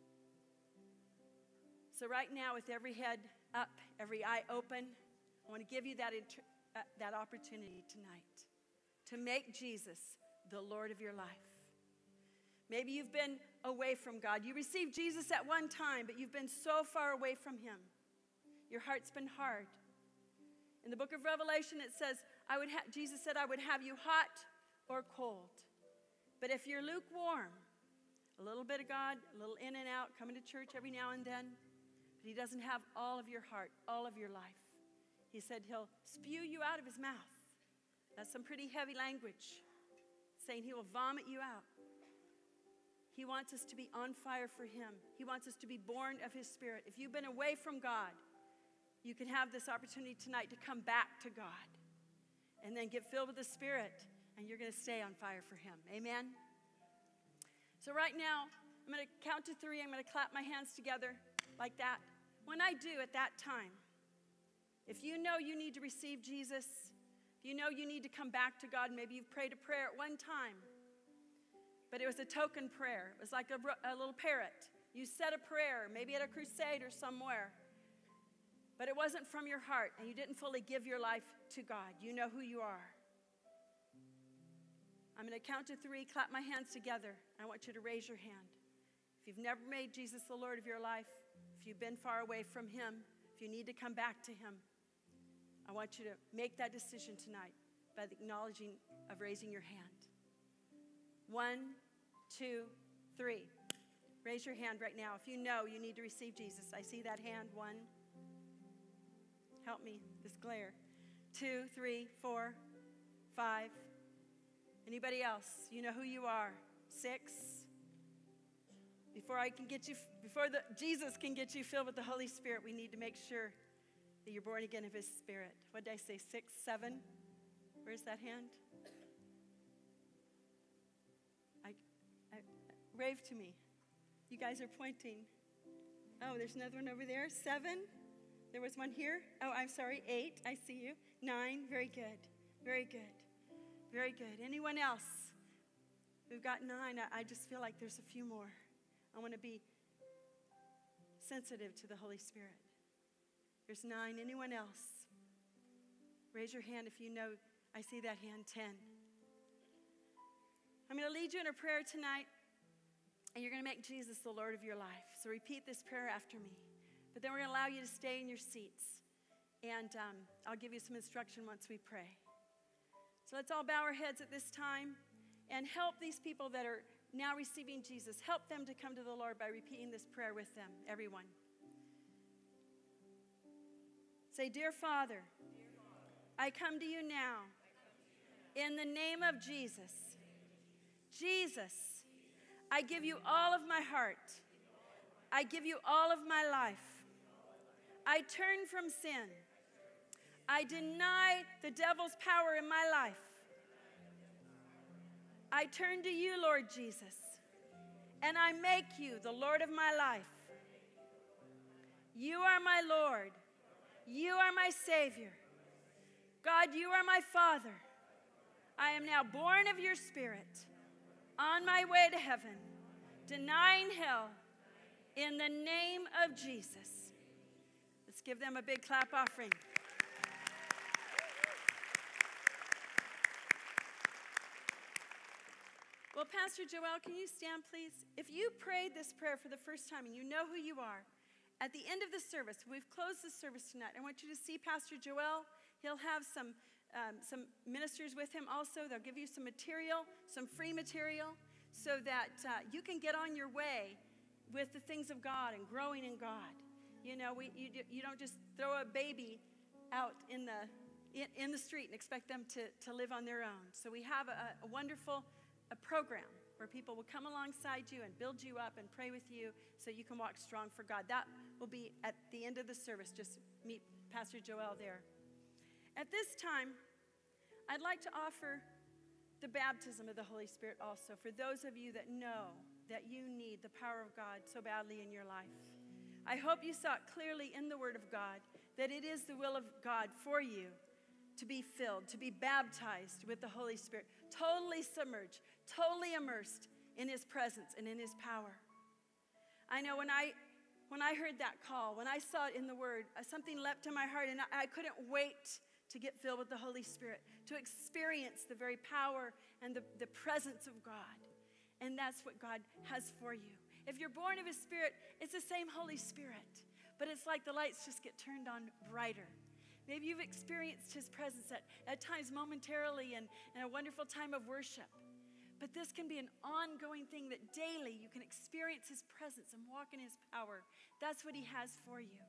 So right now, with every head up, every eye open, I want to give you that, inter- uh, that opportunity tonight to make Jesus the Lord of your life. Maybe you've been away from God. You received Jesus at one time, but you've been so far away from him. Your heart's been hard. In the book of Revelation, it says, I would ha- Jesus said, I would have you hot or cold. But if you're lukewarm, a little bit of God, a little in and out, coming to church every now and then, but he doesn't have all of your heart, all of your life. He said he'll spew you out of his mouth. That's some pretty heavy language, saying he will vomit you out. He wants us to be on fire for him. He wants us to be born of his Spirit. If you've been away from God, you can have this opportunity tonight to come back to God and then get filled with the Spirit, and you're going to stay on fire for him. Amen? So right now, I'm going to count to three. I'm going to clap my hands together like that. When I do at that time, if you know you need to receive Jesus, if you know you need to come back to God, maybe you've prayed a prayer at one time, but it was a token prayer. It was like a, a little parrot. You said a prayer, maybe at a crusade or somewhere, but it wasn't from your heart, and you didn't fully give your life to God. You know who you are. I'm going to count to three, clap my hands together. I want you to raise your hand. If you've never made Jesus the Lord of your life, if you've been far away from him, if you need to come back to him, I want you to make that decision tonight by the acknowledging of raising your hand. One, two, three. Raise your hand right now if you know you need to receive Jesus. I see that hand. One. Help me, this glare. Two, three, four, five. Anybody else? You know who you are. Six. Before I can get you, before the, Jesus can get you filled with the Holy Spirit, we need to make sure that you're born again of his Spirit. What did I say? Six, seven? Where's that hand? I, I, wave to me. You guys are pointing. Oh, there's another one over there. Seven. There was one here. Oh, I'm sorry. Eight. I see you. Nine. Very good. Very good. Very good. Anyone else? We've got nine. I, I just feel like there's a few more. I want to be sensitive to the Holy Spirit. There's nine. Anyone else? Raise your hand if you know. I see that hand. Ten. I'm going to lead you in a prayer tonight, and you're going to make Jesus the Lord of your life. So repeat this prayer after me. But then we're going to allow you to stay in your seats, and um, I'll give you some instruction once we pray. So let's all bow our heads at this time and help these people that are now receiving Jesus. Help them to come to the Lord by repeating this prayer with them, everyone. Say, Dear Father, I come to you now in the name of Jesus. Jesus, I give you all of my heart. I give you all of my life. I turn from sin. I deny the devil's power in my life. I turn to you, Lord Jesus, and I make you the Lord of my life. You are my Lord. You are my Savior. God, you are my Father. I am now born of your Spirit, on my way to heaven, denying hell, in the name of Jesus. Let's give them a big clap offering. Well, Pastor Joel, can you stand, please? If you prayed this prayer for the first time and you know who you are, at the end of the service, we've closed the service tonight. I want you to see Pastor Joel. He'll have some, um, some ministers with him also. They'll give you some material, some free material, so that uh, you can get on your way with the things of God and growing in God. You know, we, you, you don't just throw a baby out in the, in, in the street and expect them to, to live on their own. So we have a, a wonderful a program where people will come alongside you and build you up and pray with you so you can walk strong for God. That will be at the end of the service. Just meet Pastor Joel there. At this time, I'd like to offer the baptism of the Holy Spirit also for those of you that know that you need the power of God so badly in your life. I hope you saw it clearly in the Word of God that it is the will of God for you to be filled, to be baptized with the Holy Spirit, totally submerged, totally immersed in His presence and in His power. I know when I when I heard that call, when I saw it in the Word, something leapt in my heart, and I, I couldn't wait to get filled with the Holy Spirit, to experience the very power and the, the presence of God. And that's what God has for you. If you're born of His Spirit, it's the same Holy Spirit, but it's like the lights just get turned on brighter. Maybe you've experienced His presence at, at times momentarily and, and a wonderful time of worship. But this can be an ongoing thing that daily you can experience His presence and walk in His power. That's what He has for you.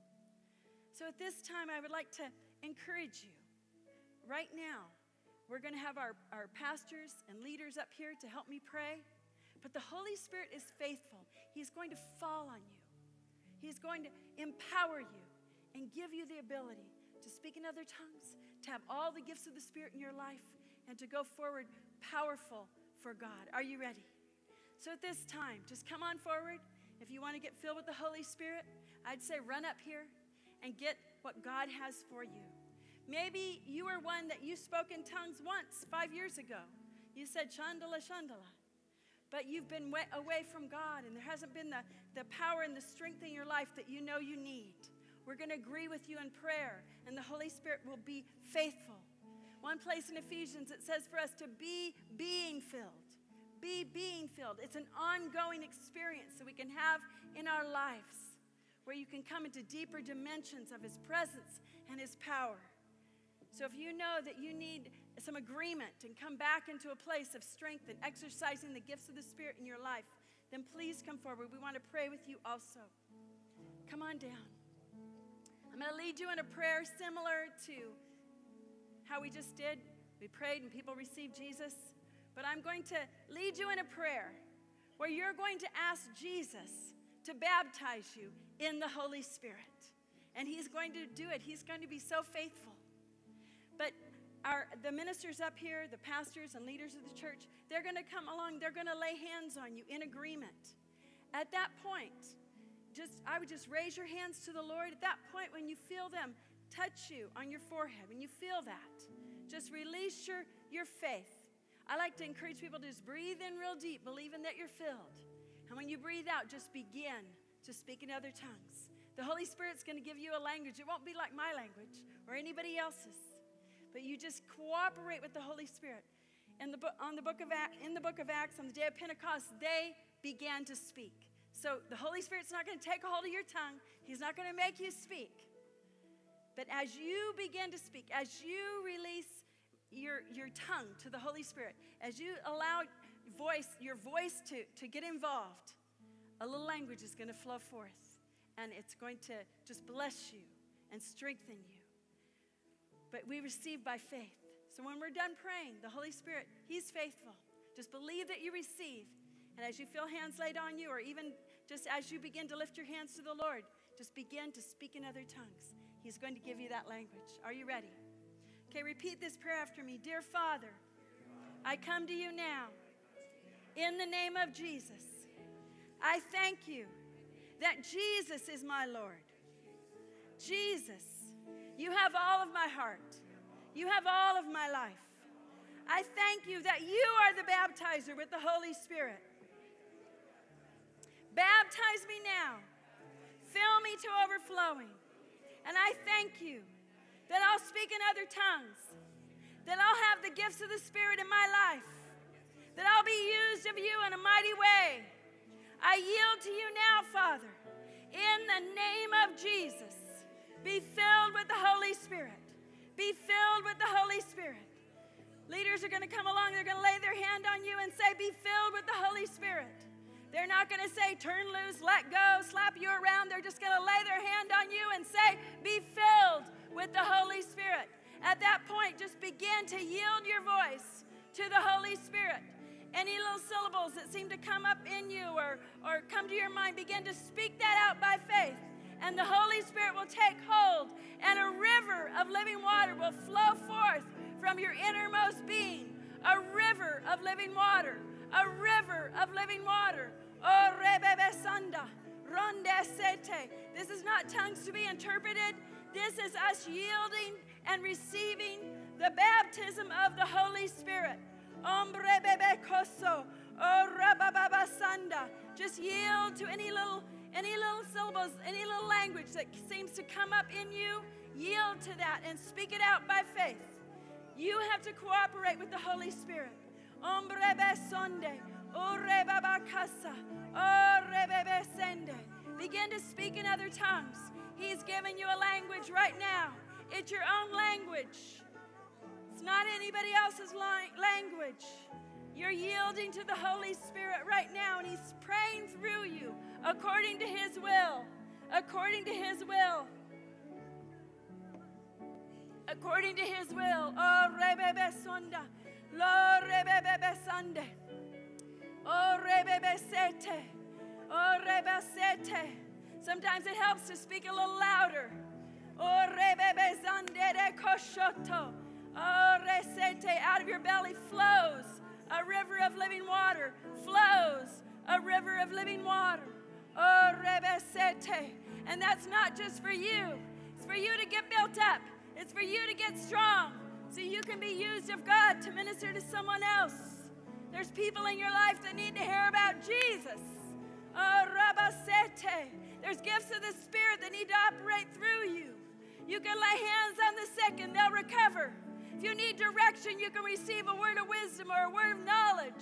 So at this time, I would like to encourage you. Right now, we're going to have our, our pastors and leaders up here to help me pray. But the Holy Spirit is faithful. He's going to fall on you. He's going to empower you and give you the ability to speak in other tongues, to have all the gifts of the Spirit in your life, and to go forward powerful for God. Are you ready? So at this time, just come on forward. If you want to get filled with the Holy Spirit, I'd say run up here and get what God has for you. Maybe you are one that you spoke in tongues once, five years ago. You said, Shandala, Shandala. But you've been away from God, and there hasn't been the, the power and the strength in your life that you know you need. We're going to agree with you in prayer, and the Holy Spirit will be faithful. One place in Ephesians, it says for us to be being filled. Be being filled. It's an ongoing experience that we can have in our lives, where you can come into deeper dimensions of His presence and His power. So if you know that you need some agreement and come back into a place of strength and exercising the gifts of the Spirit in your life, then please come forward. We want to pray with you also. Come on down. I'm going to lead you in a prayer similar to how we just did. We prayed and people received Jesus. But I'm going to lead you in a prayer where you're going to ask Jesus to baptize you in the Holy Spirit. And He's going to do it. He's going to be so faithful. But our, the ministers up here, the pastors and leaders of the church, they're going to come along. They're going to lay hands on you in agreement. At that point, just I would just raise your hands to the Lord. At that point, when you feel them touch you on your forehead, when you feel that, just release your, your faith. I like to encourage people to just breathe in real deep, believing that you're filled. And when you breathe out, just begin to speak in other tongues. The Holy Spirit's going to give you a language. It won't be like my language or anybody else's. But you just cooperate with the Holy Spirit. In the, book, on the book of, in the book of Acts, on the day of Pentecost, they began to speak. So the Holy Spirit's not going to take a hold of your tongue. He's not going to make you speak. But as you begin to speak, as you release your, your tongue to the Holy Spirit, as you allow voice, your voice to, to get involved, a little language is going to flow forth. And it's going to just bless you and strengthen you. But we receive by faith. So when we're done praying, the Holy Spirit, He's faithful. Just believe that you receive. And as you feel hands laid on you, or even just as you begin to lift your hands to the Lord, just begin to speak in other tongues. He's going to give you that language. Are you ready? Okay, repeat this prayer after me. Dear Father, I come to you now in the name of Jesus. I thank you that Jesus is my Lord. Jesus, you have all of my heart. You have all of my life. I thank you that you are the baptizer with the Holy Spirit. Baptize me now. Fill me to overflowing. And I thank you that I'll speak in other tongues, that I'll have the gifts of the Spirit in my life, that I'll be used of you in a mighty way. I yield to you now, Father, in the name of Jesus. Be filled with the Holy Spirit. Be filled with the Holy Spirit. Leaders are going to come along. They're going to lay their hand on you and say, be filled with the Holy Spirit. They're not going to say, turn loose, let go, slap you around. They're just going to lay their hand on you and say, be filled with with the Holy Spirit. At that point, just begin to yield your voice to the Holy Spirit. Any little syllables that seem to come up in you or, or come to your mind, begin to speak that out by faith. And the Holy Spirit will take hold, and a river of living water will flow forth from your innermost being. A river of living water. A river of living water. Oh, rebebe sanda, ronde sete. This is not tongues to be interpreted. This is us yielding and receiving the baptism of the Holy Spirit. Ombre bebe koso, oh rabababa sanda. Just yield to any little, any little syllables, any little language that seems to come up in you. Yield to that and speak it out by faith. You have to cooperate with the Holy Spirit. Ombre be sonde, oh rebaba casa, oh rebebe sende. Begin to speak in other tongues. He's giving you a language right now. It's your own language. It's not anybody else's language. You're yielding to the Holy Spirit right now, and He's praying through you according to His will. According to His will. According to His will. Oh, rebebe sonda. Lo rebebe sande. Oh, rebebe sete. Oh, rebebe sete. Sometimes it helps to speak a little louder. Oh, rebebe zandere koshoto. Oh, resete. Out of your belly flows a river of living water. Flows a river of living water. Oh, rebesete. And that's not just for you. It's for you to get built up. It's for you to get strong so you can be used of God to minister to someone else. There's people in your life that need to hear about Jesus. Oh, rabasete. There's gifts of the Spirit that need to operate through you. You can lay hands on the sick and they'll recover. If you need direction, you can receive a word of wisdom or a word of knowledge.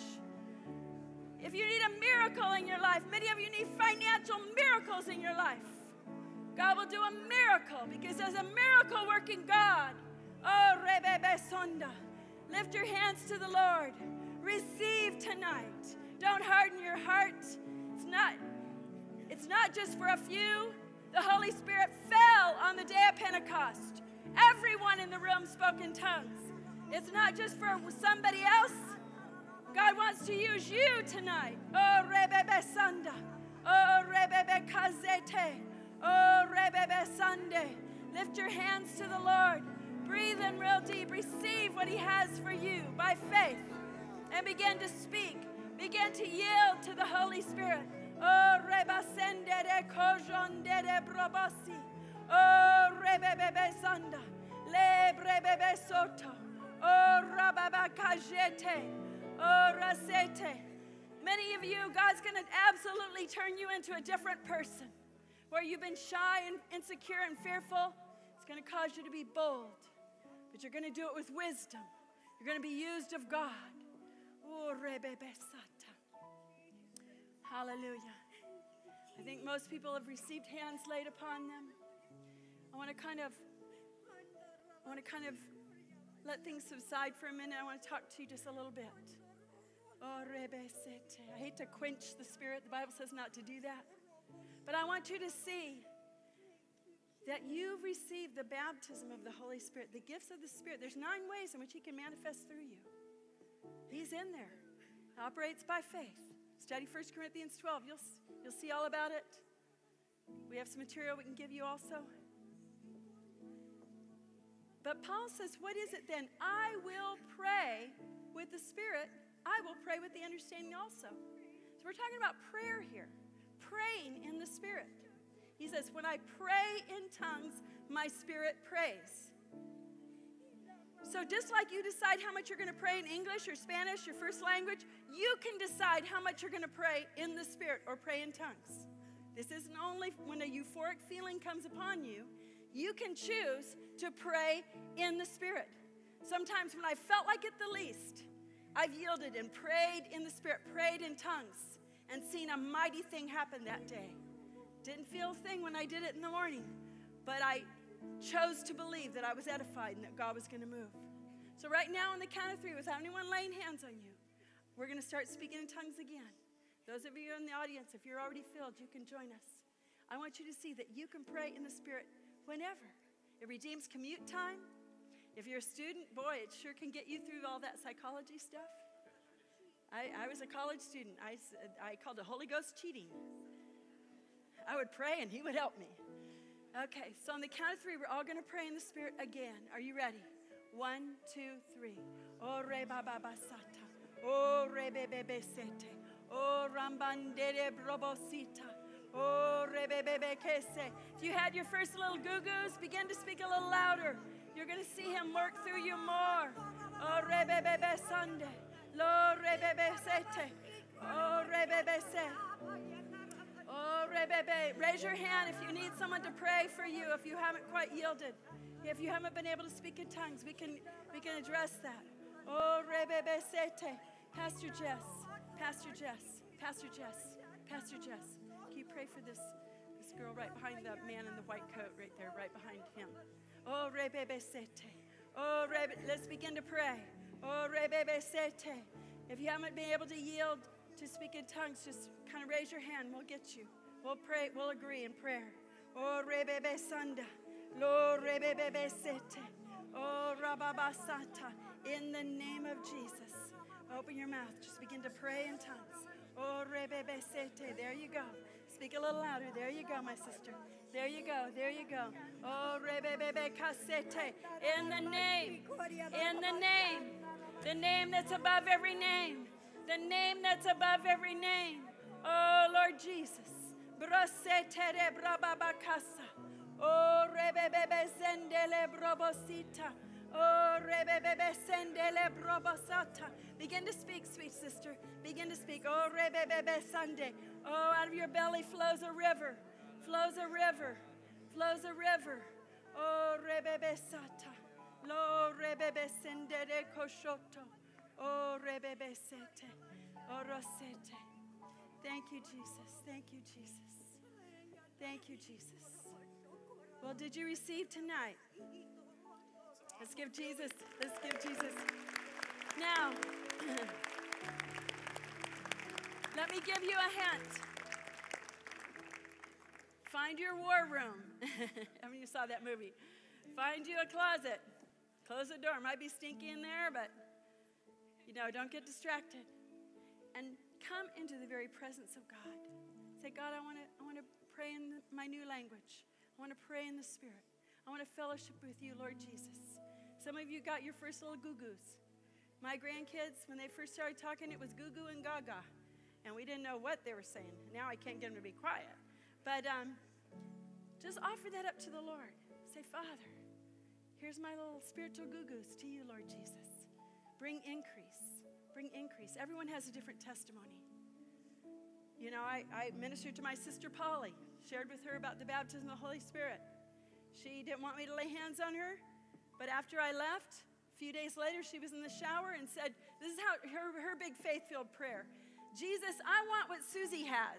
If you need a miracle in your life, many of you need financial miracles in your life. God will do a miracle because there's a miracle working God. Oh, rebebe sonda. Lift your hands to the Lord. Receive tonight. Don't harden your heart. It's not, it's not just for a few. The Holy Spirit fell on the day of Pentecost. Everyone in the room spoke in tongues. It's not just for somebody else. God wants to use you tonight. Oh, rebebe sanda. Oh, rebebe kazete. Oh, rebebe sande. Lift your hands to the Lord. Breathe in real deep. Receive what He has for you by faith. And begin to speak. Begin to yield to the Holy Spirit. Oh, rebasende de kojonde de brobosi. Oh, rebebe sanda. Le brebebe soto. Oh, rababa kajete. Oh, rasete. Many of you, God's going to absolutely turn you into a different person. Where you've been shy and insecure and fearful, it's going to cause you to be bold. But you're going to do it with wisdom. You're going to be used of God. Oh, rebebe sata. Hallelujah. I think most people have received hands laid upon them. I want to kind of, I want to kind of let things subside for a minute. I want to talk to you just a little bit. Oh, rebesete. I hate to quench the Spirit. The Bible says not to do that. But I want you to see that you've received the baptism of the Holy Spirit, the gifts of the Spirit. There's nine ways in which He can manifest through you. He's in there. Operates by faith. Study First Corinthians twelve. You'll, you'll see all about it. We have some material we can give you also. But Paul says, what is it then? I will pray with the Spirit. I will pray with the understanding also. So we're talking about prayer here. Praying in the Spirit. He says, when I pray in tongues, my spirit prays. So just like you decide how much you're going to pray in English or Spanish, your first language, you can decide how much you're going to pray in the Spirit or pray in tongues. This isn't only when a euphoric feeling comes upon you. You can choose to pray in the Spirit. Sometimes when I felt like it the least, I've yielded and prayed in the Spirit, prayed in tongues, and seen a mighty thing happen that day. Didn't feel a thing when I did it in the morning, but I chose to believe that I was edified and that God was going to move. So right now on the count of three, without anyone laying hands on you, we're going to start speaking in tongues again. Those of you in the audience, if you're already filled, you can join us. I want you to see that you can pray in the Spirit whenever. It redeems commute time. If you're a student, boy, it sure can get you through all that psychology stuff. I, I was a college student. I, I called it Holy Ghost cheating. I would pray and he would help me. Okay, so on the count of three, we're all going to pray in the Spirit again. Are you ready? One, two, three. O re ba ba ba sata. O re be be be sete. O rambandere brobosita. O re be be be kese. If you had your first little goo-goos, begin to speak a little louder. You're going to see him work through you more. O re be be be Sunday. Lo re be be sete. O re be be se. Oh, rebebe. Raise your hand if you need someone to pray for you, if you haven't quite yielded. If you haven't been able to speak in tongues, we can we can address that. Oh, rebebe sete. Pastor Jess, Pastor Jess, Pastor Jess, Pastor Jess. Can you pray for this, this girl right behind the man in the white coat right there, right behind him? Oh, rebebe sete. Oh, rebe. Let's begin to pray. Oh, rebebe sete. If you haven't been able to yield to speak in tongues, just kind of raise your hand. We'll get you. We'll pray. We'll agree in prayer. Oh, rebebe sanda. Lo rebebe sete. Oh, rababasata. In the name of Jesus. Open your mouth. Just begin to pray in tongues. Oh, rebebe sete. There you go. Speak a little louder. There you go, my sister. There you go. There you go. Oh, rebebe kasete. In the name. In the name. The name that's above every name. The name that's above every name. Oh, Lord Jesus. Brosetere brababakasa. Oh, rebebebe sendele brobosita. Oh, rebebebe sendele brobosata. Begin to speak, sweet sister. Begin to speak. Oh, rebebebe Sunday. Oh, out of your belly flows a river. Flows a river. Flows a river. Oh, rebebe sata. Lo rebebe sendere koshoto. Oh, rebebe sete. Oh, rosete. Thank you, Jesus. Thank you, Jesus. Thank you, Jesus. Well, did you receive tonight? Let's give Jesus. Let's give Jesus. Now, let me give you a hint. Find your war room. I mean, you saw that movie. Find you a closet. Close the door. Might be stinky in there, but you know, don't get distracted. And come into the very presence of God. Say, God, I want to I want to pray in the, my new language. I want to pray in the Spirit. I want to fellowship with you, Lord Jesus. Some of you got your first little goo-goos. My grandkids, when they first started talking, it was goo-goo and gaga. And we didn't know what they were saying. Now I can't get them to be quiet. But um, just offer that up to the Lord. Say, Father, here's my little spiritual goo-goos to you, Lord Jesus. Bring increase. Bring increase. Everyone has a different testimony. You know, I, I ministered to my sister Polly, shared with her about the baptism of the Holy Spirit. She didn't want me to lay hands on her, but after I left, a few days later, she was in the shower and said, this is how her, her big faith-filled prayer. Jesus, I want what Susie has.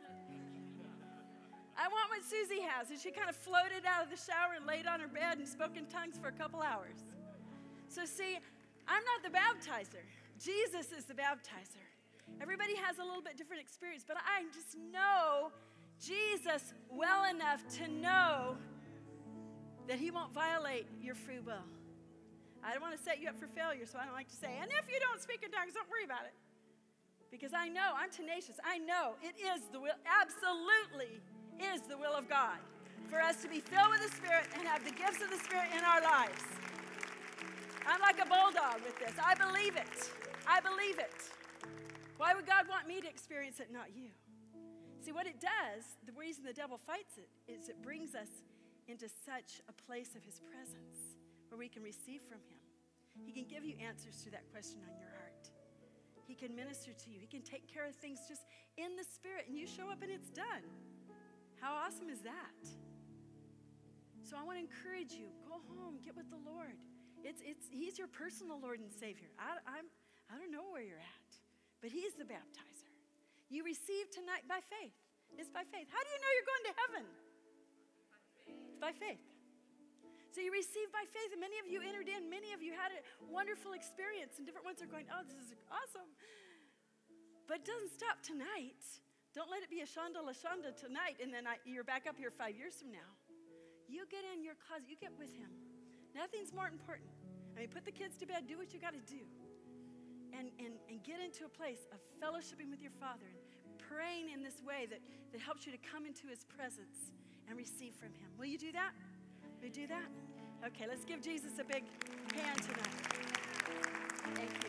I want what Susie has. And she kind of floated out of the shower and laid on her bed and spoke in tongues for a couple hours. So see, I'm not the baptizer. Jesus is the baptizer. Everybody has a little bit different experience, but I just know Jesus well enough to know that he won't violate your free will. I don't want to set you up for failure, so I don't like to say, and if you don't speak in tongues, don't worry about it. Because I know, I'm tenacious. I know it is the will, absolutely is the will of God for us to be filled with the Spirit and have the gifts of the Spirit in our lives. I'm like a bulldog with this. I believe it. I believe it. Why would God want me to experience it, not you? See, what it does, the reason the devil fights it, is it brings us into such a place of his presence where we can receive from him. He can give you answers to that question on your heart. He can minister to you. He can take care of things just in the Spirit, and you show up and it's done. How awesome is that? So I want to encourage you, go home, get with the Lord. It's, it's, he's your personal Lord and Savior. I, I'm, I don't know where you're at, but he's the baptizer. You receive tonight by faith. It's by faith. How do you know you're going to heaven? It's by faith. So you receive by faith, and many of you entered in. Many of you had a wonderful experience, and different ones are going, oh, this is awesome. But it doesn't stop tonight. Don't let it be a shanda la shanda tonight, and then I, you're back up here five years from now. you get in your closet, you get with him. Nothing's more important. I mean, put the kids to bed, do what you got to do. And, and, and get into a place of fellowshipping with your Father and praying in this way that, that helps you to come into his presence and receive from him. Will you do that? Will you do that? Okay, let's give Jesus a big hand tonight. Thank you.